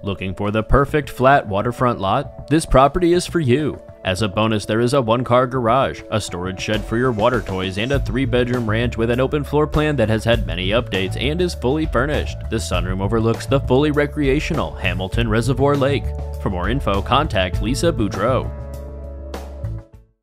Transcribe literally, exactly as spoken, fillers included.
Looking for the perfect flat waterfront lot? This property is for you. As a bonus, there is a one-car garage, a storage shed for your water toys, and a three-bedroom ranch with an open floor plan that has had many updates and is fully furnished. The sunroom overlooks the fully recreational Hamilton Reservoir Lake. For more info, contact Lisa Boudreau.